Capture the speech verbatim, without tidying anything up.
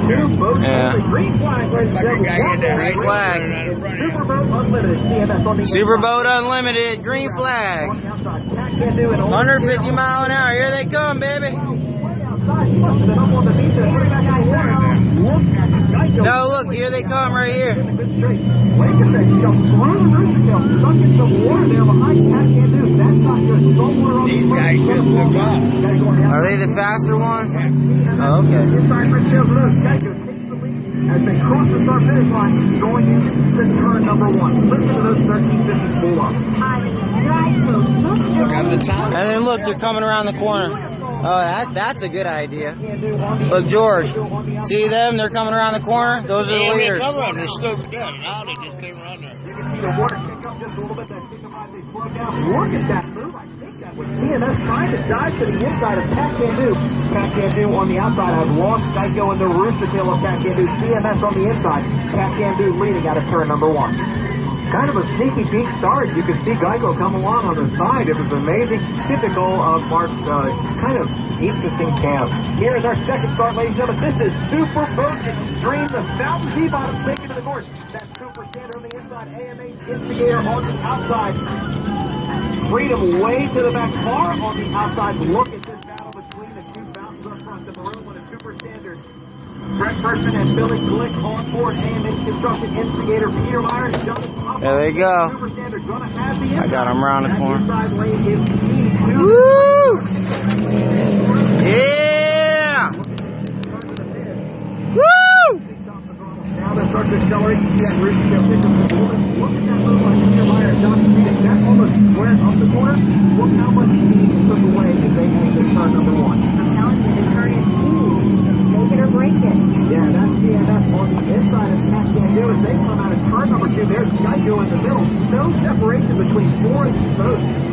Yeah. Green flag. Green flag. Superboat Unlimited. Green flag. one hundred fifty mile an hour. Here they come, baby. No, look, here they come right here. These guys just took off. Are they the faster ones? Oh, okay. As they cross the start finish line, going into turn number one. Listen to those thirteen fifty-four. And then look, they're coming around the corner. Oh, that that's a good idea. Look, George, see them? They're coming around the corner. Those are the Yeah, leaders. they're coming. They're still good. Now they just came around there. You can see the water kick up just a little bit. That signifies they slow down. Look at that move. I think that was C M S trying to dive to the inside of Pat Candu. Pat Candu on the outside. I've lost Geico in the rooster tail of Pat Candu. C M S on the inside. Pat Candu leading out of turn number one. Kind of a sneaky peek start. You could see Geico come along on the side. It was amazing. Typical of Mark's uh, kind of interesting camp. Here is our second start, ladies and gentlemen. This is Superboat Extreme. The Fountain P-bottom taking to the course. That's Cooper Standard on the inside. A M A Instigator on the outside. Freedom way to the back. Far on the outside. Look at this battle between the two fountains up front. The maroon one is Cooper Standard. Brett Person and Billy Glick on board. A M A Construction Instigator. Peter Myers. There they go. I got them around the corner. Woo! Yeah! Woo! Now they start to accelerate. You see that rooster tail pick up the moment. Look at that move by Peter Myers. John Speed. That almost squares up the corner. Look how much speed he took away as they made this turn number one. I'm telling you, the turn is huge. Make it or break it. Yeah, that's C M S on the inside of Pat Candu as they come out of turn number two. There's Geico in the middle. No separation between four and two boats.